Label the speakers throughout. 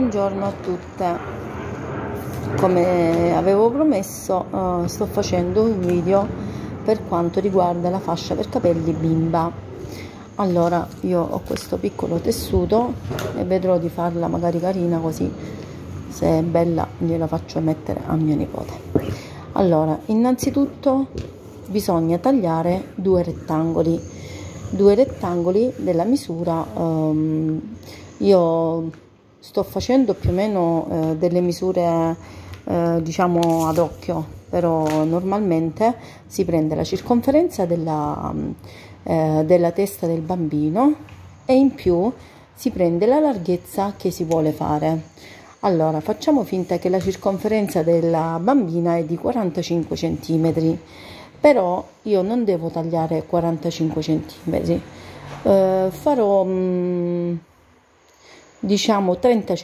Speaker 1: Buongiorno a tutte, come avevo promesso sto facendo un video per quanto riguarda la fascia per capelli bimba. Allora io ho questo piccolo tessuto e vedrò di farla magari carina, così se è bella gliela faccio mettere a mio nipote. Allora, innanzitutto bisogna tagliare due rettangoli della misura. Io sto facendo più o meno delle misure diciamo ad occhio, però normalmente si prende la circonferenza della testa del bambino e in più si prende la larghezza che si vuole fare. Allora facciamo finta che la circonferenza della bambina è di 45 cm, però io non devo tagliare 45 cm, farò diciamo 30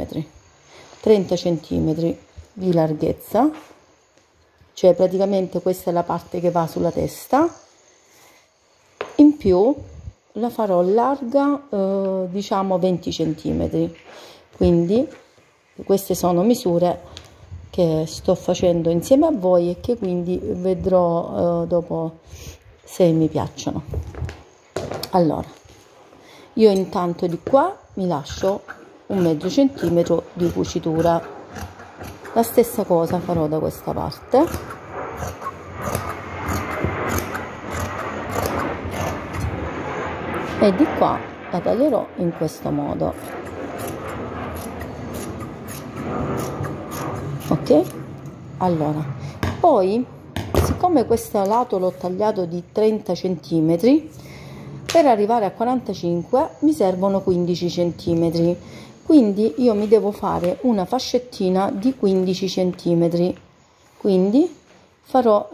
Speaker 1: cm di larghezza, cioè praticamente questa è la parte che va sulla testa. In più la farò larga diciamo 20 cm, quindi queste sono misure che sto facendo insieme a voi e che quindi vedrò dopo se mi piacciono. Allora io intanto di qua mi lascio un mezzo centimetro di cucitura, la stessa cosa farò da questa parte. E di qua la taglierò in questo modo, ok? Allora poi, siccome questo lato l'ho tagliato di 30 cm, per arrivare a 45 mi servono 15 cm, quindi io mi devo fare una fascettina di 15 cm, quindi farò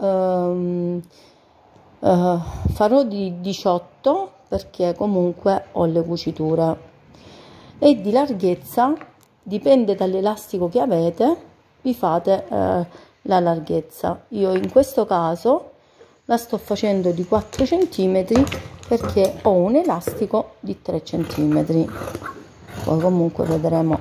Speaker 1: di 18, perché comunque ho le cuciture, e di larghezza dipende dall'elastico che avete, vi fate la larghezza. Io in questo caso la sto facendo di 4 cm perché ho un elastico di 3 cm. Poi comunque vedremo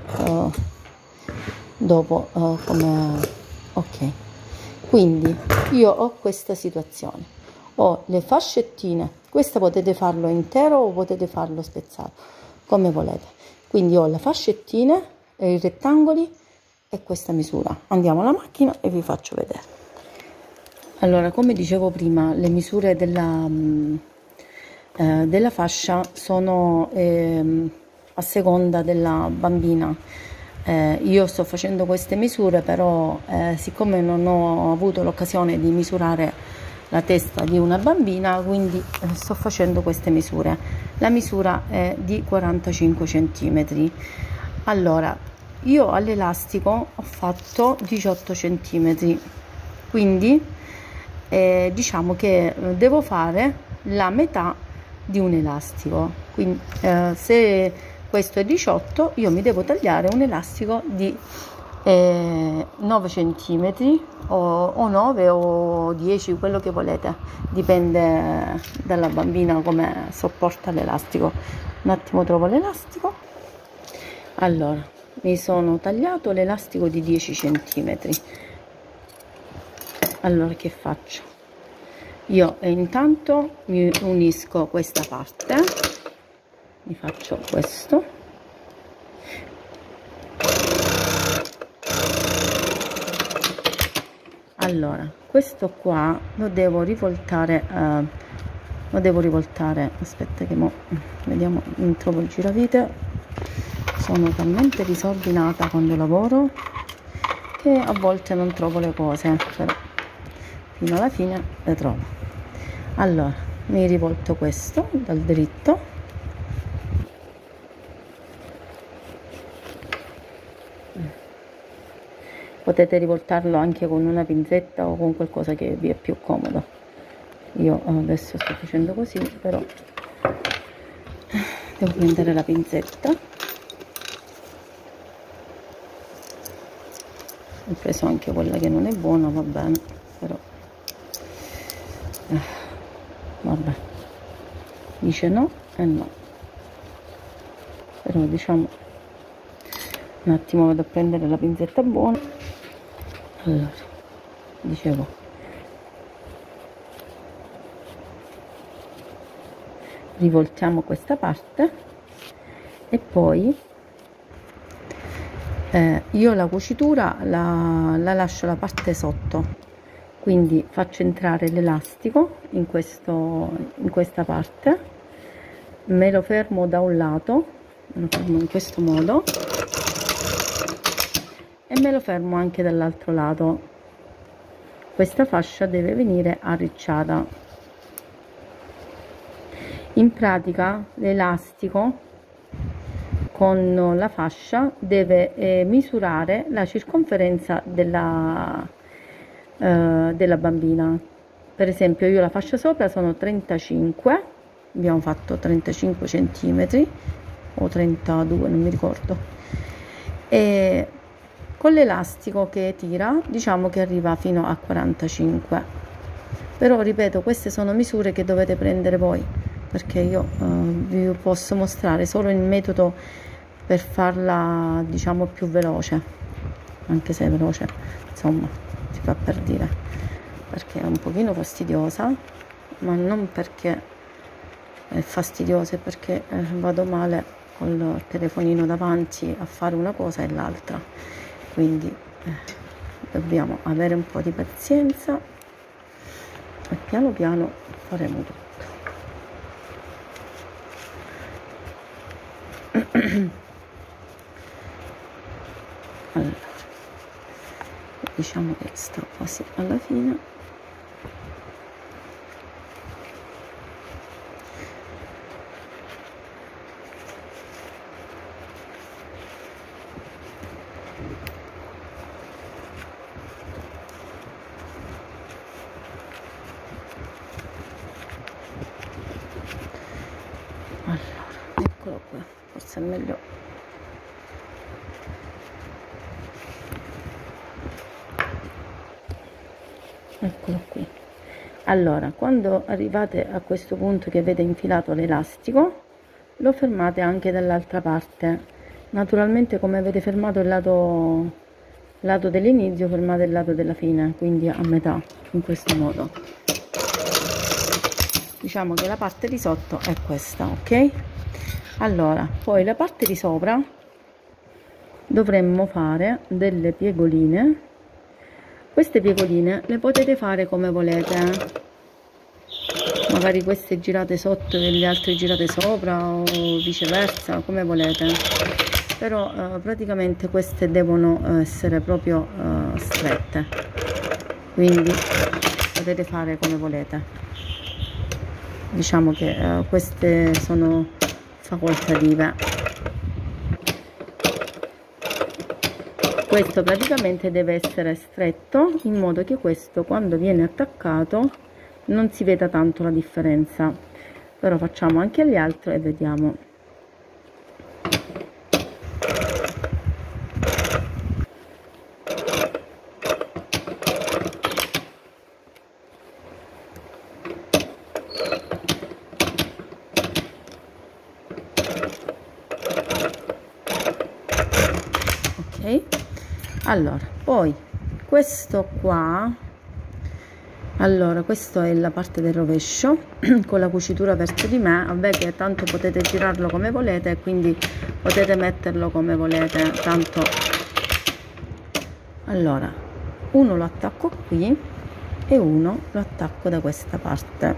Speaker 1: dopo come. Ok, quindi io ho questa situazione, ho le fascettine, questa potete farlo intero o potete farlo spezzato come volete, quindi ho le fascettine e i rettangoli e questa misura. Andiamo alla macchina e vi faccio vedere. Allora, come dicevo prima, le misure della fascia sono a seconda della bambina. Io sto facendo queste misure, però siccome non ho avuto l'occasione di misurare la testa di una bambina, quindi sto facendo queste misure. La misura è di 45 cm. Allora io all'elastico ho fatto 18 cm, quindi diciamo che devo fare la metà di un elastico, quindi se questo è 18 io mi devo tagliare un elastico di 9 cm o 9 o 10, quello che volete, dipende dalla bambina come sopporta l'elastico. Un attimo trovo l'elastico. Allora mi sono tagliato l'elastico di 10 cm. Allora che faccio? Io intanto mi unisco questa parte, mi faccio questo, allora questo qua lo devo rivoltare, aspetta che mo vediamo, non trovo il giravite, sono talmente disordinata quando lavoro che a volte non trovo le cose, però fino alla fine le trovo. Allora mi rivolto questo dal dritto, potete rivoltarlo anche con una pinzetta o con qualcosa che vi è più comodo. Io adesso sto facendo così, però devo prendere la pinzetta. Ho preso anche quella che non è buona, va bene, però vabbè, dice no e no, però diciamo Un attimo vado a prendere la pinzetta buona. Allora, dicevo, rivoltiamo questa parte e poi io la cucitura la lascio la parte sotto, quindi faccio entrare l'elastico in questa parte, me lo fermo da un lato, me lo fermo in questo modo e me lo fermo anche dall'altro lato. Questa fascia deve venire arricciata. In pratica l'elastico con la fascia deve misurare la circonferenza della bambina. Per esempio io la fascia sopra sono 35, abbiamo fatto 35 centimetri o 32, non mi ricordo, e con l'elastico che tira diciamo che arriva fino a 45. Però ripeto, queste sono misure che dovete prendere voi, perché io vi posso mostrare solo il metodo per farla diciamo più veloce, anche se è veloce, insomma, si fa per dire, perché è un pochino fastidiosa, ma non perché è fastidiosa, è perché vado male col telefonino davanti a fare una cosa e l'altra, quindi dobbiamo avere un po' di pazienza e piano piano faremo tutto. Allora, diciamo che sta quasi alla fine. Allora, eccolo qua, forse è meglio. Eccolo qui. Allora, quando arrivate a questo punto che avete infilato l'elastico, lo fermate anche dall'altra parte. Naturalmente, come avete fermato il lato dell'inizio, fermate il lato della fine, quindi a metà, in questo modo. Diciamo che la parte di sotto è questa, ok? Allora, poi la parte di sopra dovremmo fare delle piegoline. Queste piegoline le potete fare come volete, magari queste girate sotto e le altre girate sopra o viceversa, come volete, però praticamente queste devono essere proprio strette, quindi potete fare come volete. Diciamo che queste sono facoltative. Questo praticamente deve essere stretto in modo che questo, quando viene attaccato, non si veda tanto la differenza. Però facciamo anche gli altri e vediamo. Ok? Allora, poi questo qua, allora questa è la parte del rovescio con la cucitura verso di me, vabbè che tanto potete girarlo come volete, quindi potete metterlo come volete, tanto. Allora, uno lo attacco qui e uno lo attacco da questa parte,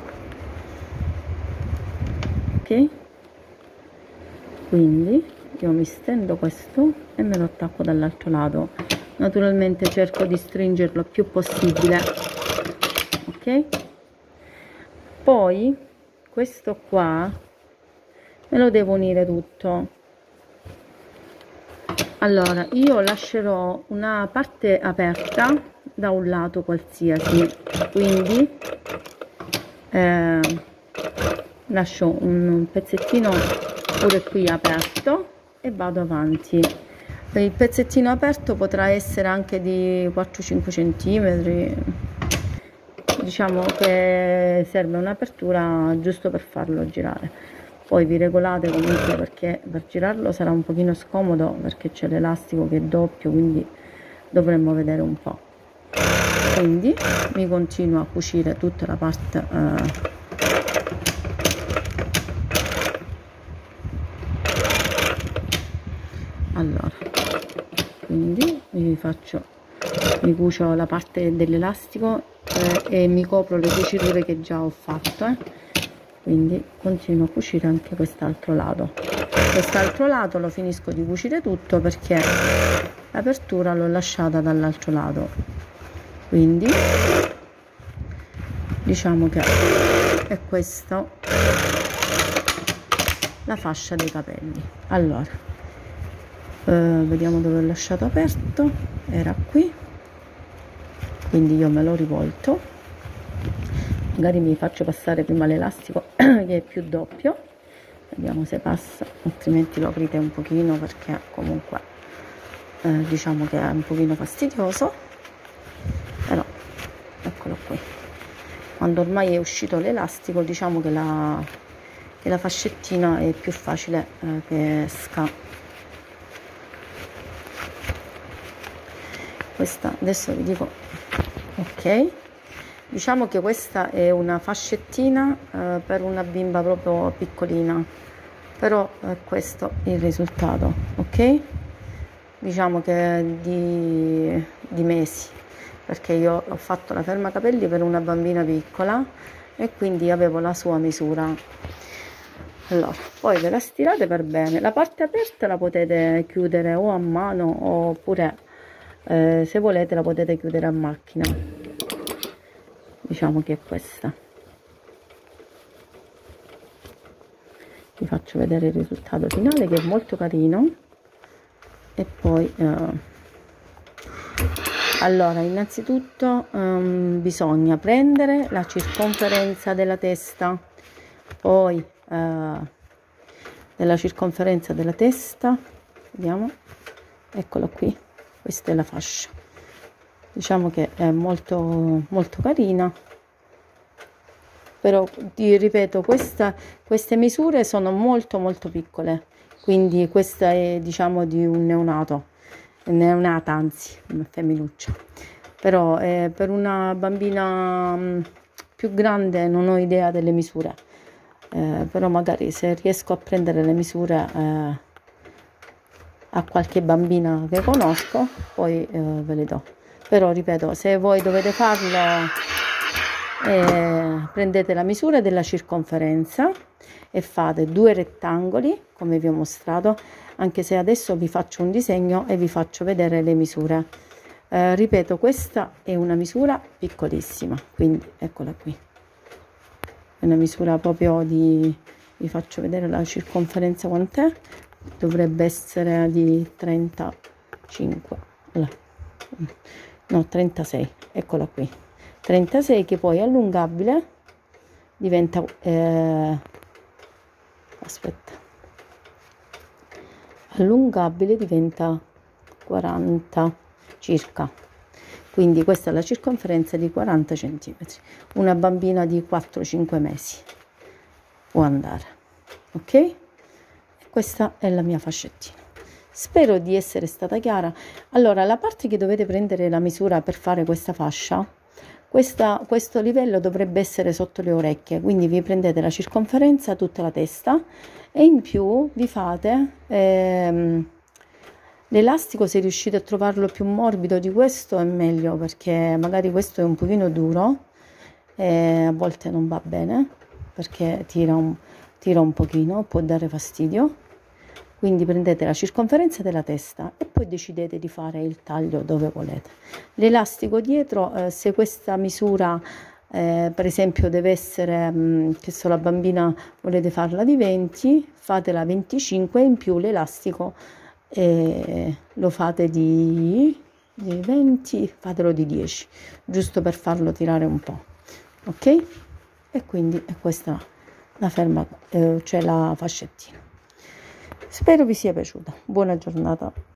Speaker 1: ok? Quindi io mi stendo questo e me lo attacco dall'altro lato. Naturalmente cerco di stringerlo il più possibile, ok? Poi questo qua me lo devo unire tutto. Allora, io lascerò una parte aperta da un lato qualsiasi, quindi lascio un pezzettino pure qui aperto e vado avanti. Il pezzettino aperto potrà essere anche di 4-5 centimetri, diciamo che serve un'apertura giusto per farlo girare. Poi vi regolate comunque, perché per girarlo sarà un pochino scomodo perché c'è l'elastico che è doppio, quindi dovremmo vedere un po'. Quindi mi continuo a cucire tutta la parte allora, quindi mi cucio la parte dell'elastico e mi copro le cuciture che già ho fatto, quindi continuo a cucire anche quest'altro lato. Quest'altro lato lo finisco di cucire tutto perché l'apertura l'ho lasciata dall'altro lato, quindi diciamo che è questa la fascia dei capelli. Allora vediamo dove ho lasciato aperto, era qui, quindi io me l'ho rivolto, magari mi faccio passare prima l'elastico che è più doppio, vediamo se passa, altrimenti lo aprite un pochino perché comunque diciamo che è un pochino fastidioso, però eccolo qui. Quando ormai è uscito l'elastico, diciamo che la fascettina è più facile che esca. Questa adesso vi dico, ok, diciamo che questa è una fascettina per una bimba proprio piccolina, però è questo il risultato, ok, diciamo che di mesi, perché io ho fatto la fermacapelli per una bambina piccola e quindi avevo la sua misura. Allora, poi ve la stirate per bene, la parte aperta la potete chiudere o a mano oppure se volete la potete chiudere a macchina, diciamo che è questa. Vi faccio vedere il risultato finale che è molto carino. E poi allora, innanzitutto bisogna prendere la circonferenza della testa, poi della circonferenza della testa, vediamo, eccolo qui. Questa è la fascia, diciamo che è molto molto carina, però ti ripeto, queste misure sono molto molto piccole, quindi questa è diciamo di un neonata, anzi una femminuccia, però per una bambina più grande non ho idea delle misure, però magari se riesco a prendere le misure a qualche bambina che conosco poi ve le do, però ripeto, se voi dovete farlo prendete la misura della circonferenza e fate 2 rettangoli come vi ho mostrato, anche se adesso vi faccio un disegno e vi faccio vedere le misure. Ripeto, questa è una misura piccolissima, quindi eccola qui, è una misura proprio vi faccio vedere la circonferenza quant'è, dovrebbe essere di 35, no 36, eccola qui, 36, che poi allungabile diventa aspetta, allungabile diventa 40 circa, quindi questa è la circonferenza di 40 centimetri, una bambina di 4-5 mesi può andare, ok? Questa è la mia fascettina, spero di essere stata chiara. Allora, la parte che dovete prendere la misura per fare questa fascia, questo livello dovrebbe essere sotto le orecchie, quindi vi prendete la circonferenza, tutta la testa, e in più vi fate l'elastico, se riuscite a trovarlo più morbido di questo è meglio, perché magari questo è un pochino duro e a volte non va bene perché tira un pochino, può dare fastidio. Quindi prendete la circonferenza della testa e poi decidete di fare il taglio dove volete. L'elastico dietro, se questa misura per esempio deve essere, che so, la bambina volete farla di 20, fatela 25, in più l'elastico lo fate di 20, fatelo di 10, giusto per farlo tirare un po', ok? E quindi è questa la ferma, cioè la fascettina. Spero vi sia piaciuta. Buona giornata.